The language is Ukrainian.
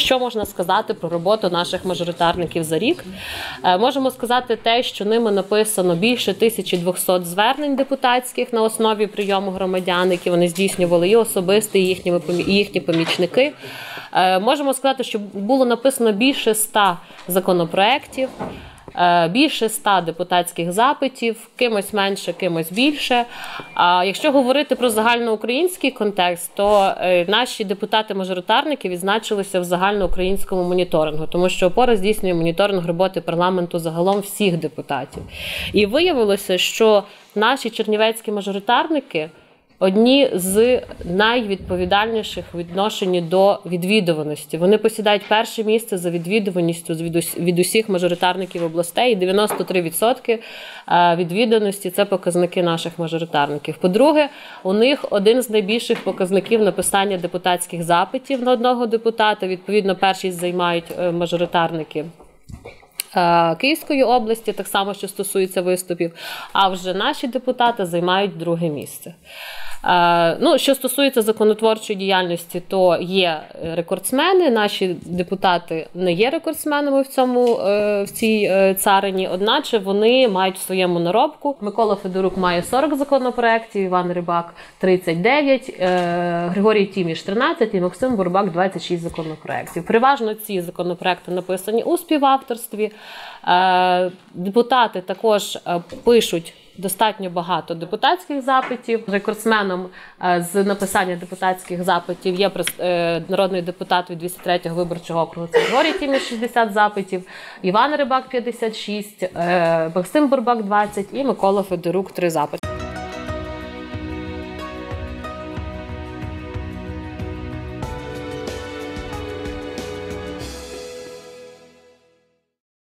Що можна сказати про роботу наших мажоритарників за рік? Можемо сказати те, що ними написано більше 1200 звернень депутатських на основі прийому громадян, які вони здійснювали і особисто, і їхні помічники. Можемо сказати, що було написано більше 100 законопроєктів, більше 100 депутатських запитів, кимось менше, кимось більше. А якщо говорити про загальноукраїнський контекст, то наші депутати-мажоритарники відзначилися в загальноукраїнському моніторингу, тому що ОПОРА здійснює моніторинг роботи парламенту загалом всіх депутатів. І виявилося, що наші чернівецькі мажоритарники одні з найвідповідальніших в відношенні до відвідуваності. Вони посідають перше місце за відвідуваністю від усіх мажоритарників областей, і 93% відвідуваності – це показники наших мажоритарників. По-друге, у них один з найбільших показників написання депутатських запитів на одного депутата. Відповідно, першість займають мажоритарники Київської області, так само, що стосується виступів, а вже наші депутати займають друге місце. Що стосується законотворчої діяльності, то є рекордсмени. Наші депутати не є рекордсменами в цій царині, одначе вони мають в своєму наробку. Микола Федорук має 40 законопроєктів, Іван Рибак – 39, Григорій Тіміш – 13 і Максим Бурбак – 26 законопроєктів. Переважно ці законопроєкти написані у співавторстві. Депутати також пишуть достатньо багато депутатських запитів. Рекордсменом з написання депутатських запитів є народний депутат від 203-го виборчого округу, це Григорій Тіміш, 60 запитів, Іван Рибак – 56, Максим Бурбак – 20 і Микола Федорук – 3 запити.